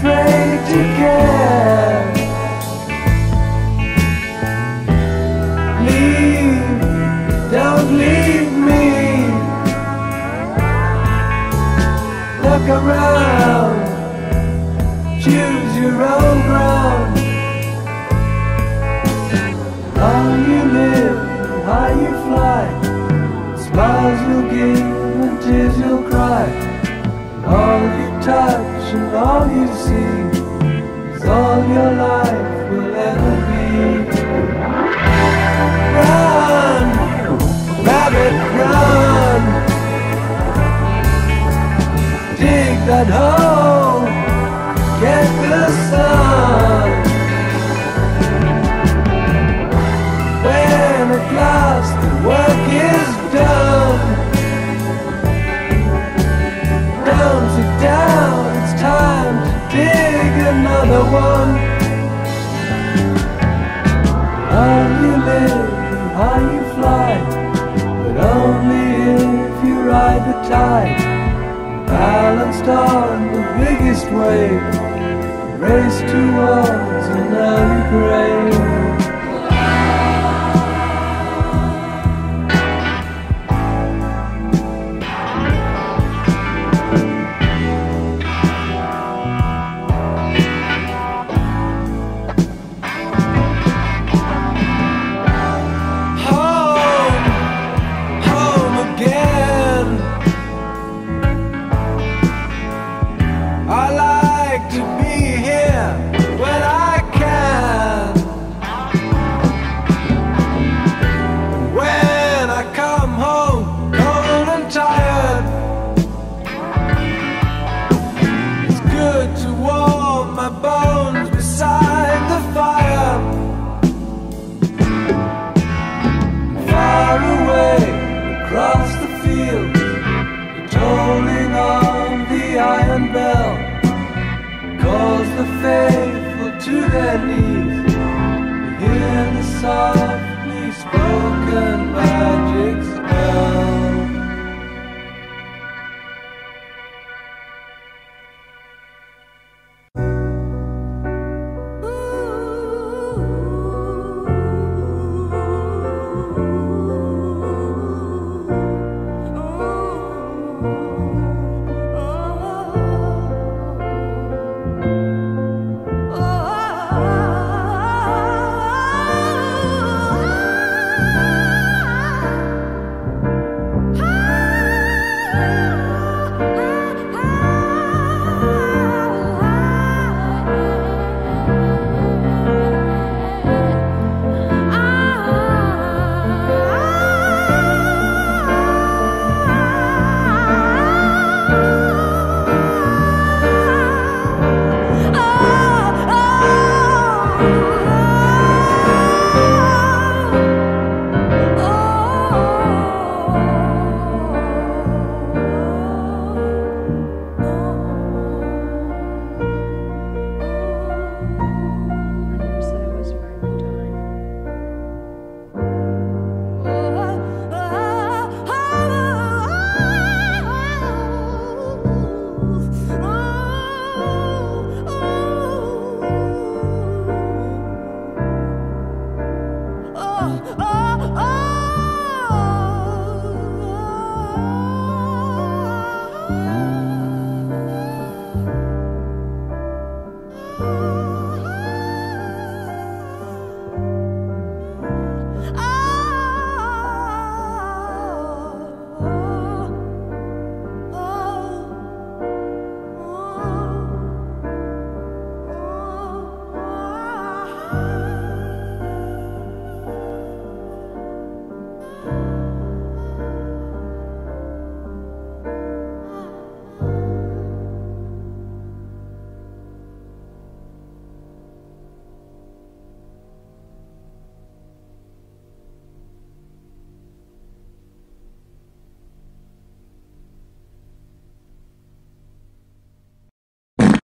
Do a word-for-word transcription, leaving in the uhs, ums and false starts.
afraid to care. Leave, don't leave me. Look around, choose your own ground. How you live, how you fly, smiles you'll give and tears you'll cry. All you touch and all you see is all your life will ever be. Run, rabbit, run. Dig that hole, get the sun. When at last the work is done, don't sit down, it's time to dig another one. How you live and how you fly, but only if you ride the tide. Balanced on the biggest wave, race towards an early grave. Across the field, the tolling of the iron bell calls the faithful to their knees. You hear the softly spoken magic